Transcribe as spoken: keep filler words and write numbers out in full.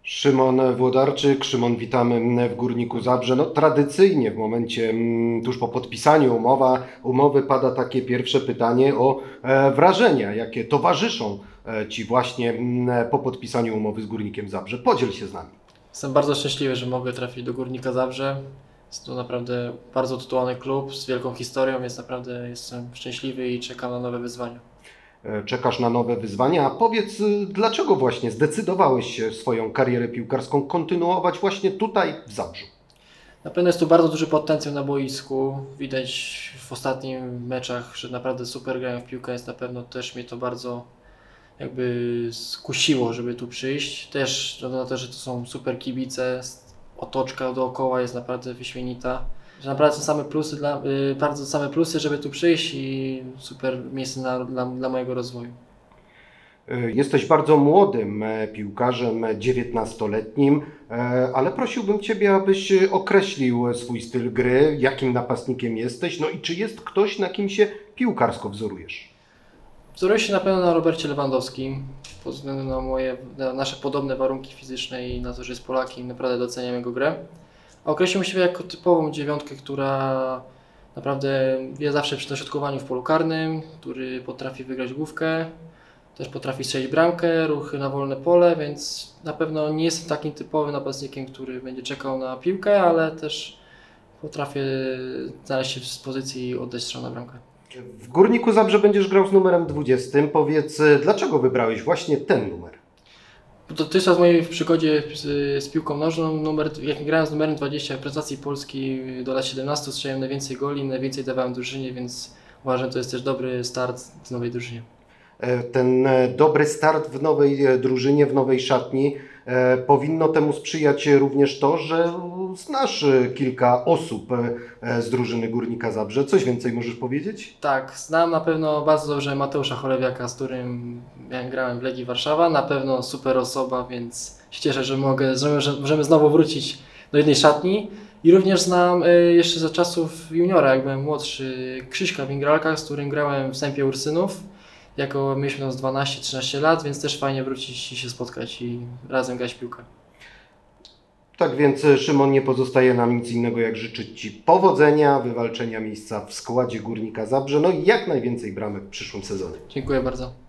Szymon Włodarczyk. Szymon, witamy w Górniku Zabrze. No, tradycyjnie w momencie tuż po podpisaniu umowa, umowy pada takie pierwsze pytanie o e, wrażenia, jakie towarzyszą e, Ci właśnie m, po podpisaniu umowy z Górnikiem Zabrze. Podziel się z nami. Jestem bardzo szczęśliwy, że mogę trafić do Górnika Zabrze. Jest to naprawdę bardzo tytułowany klub z wielką historią, więc naprawdę jestem szczęśliwy i czekam na nowe wyzwania. Czekasz na nowe wyzwania, a powiedz, dlaczego właśnie zdecydowałeś się swoją karierę piłkarską kontynuować właśnie tutaj w Zabrzu? Na pewno jest tu bardzo duży potencjał na boisku. Widać w ostatnich meczach, że naprawdę super grają w piłkę, więc na pewno też mnie to bardzo jakby skusiło, żeby tu przyjść. Też względu na to, że to są super kibice, otoczka dookoła jest naprawdę wyśmienita. Że naprawdę są same plusy dla, y, bardzo same plusy, żeby tu przyjść i super miejsce na, dla, dla mojego rozwoju. Jesteś bardzo młodym piłkarzem, dziewiętnastoletnim, ale prosiłbym Ciebie, abyś określił swój styl gry, jakim napastnikiem jesteś, no i czy jest ktoś, na kim się piłkarsko wzorujesz? Wzoruję się na pewno na Robercie Lewandowskim, pod względem na, moje, na nasze podobne warunki fizyczne i na to, że jest Polakiem, naprawdę doceniam jego grę. A określiłbym siebie jako typową dziewiątkę, która naprawdę wie zawsze przy dośrodkowaniu w polu karnym, który potrafi wygrać główkę, też potrafi strzelić bramkę, ruchy na wolne pole, więc na pewno nie jestem takim typowym napastnikiem, który będzie czekał na piłkę, ale też potrafię znaleźć się w pozycji i oddać strzał na bramkę. W Górniku Zabrze będziesz grał z numerem dwudziestym. Powiedz, dlaczego wybrałeś właśnie ten numer? Dotychczas w mojej przygodzie z, z piłką nożną, numer, jak grałem z numerem dwadzieścia w reprezentacji Polski do lat siedemnastu, strzeliłem najwięcej goli, najwięcej dawałem drużynie, więc uważam, że to jest też dobry start w nowej drużynie. Ten dobry start w nowej drużynie, w nowej szatni, powinno temu sprzyjać również to, że znasz kilka osób z drużyny Górnika Zabrze. Coś więcej możesz powiedzieć? Tak, znam na pewno bardzo dobrze Mateusza Cholewiaka, z którym ja grałem w Legii Warszawa. Na pewno super osoba, więc się cieszę, że, mogę, że możemy znowu wrócić do jednej szatni. I również znam jeszcze za czasów juniora, jak byłem młodszy, Krzyśka Wingralka, z którym grałem w Sępie Ursynów. Jako mieliśmy tam z dwanaście trzynaście lat, więc też fajnie wrócić i się spotkać i razem grać w piłkę. Tak więc, Szymon, nie pozostaje nam nic innego, jak życzyć Ci powodzenia, wywalczenia miejsca w składzie Górnika Zabrze, no i jak najwięcej bramek w przyszłym sezonie. Dziękuję bardzo.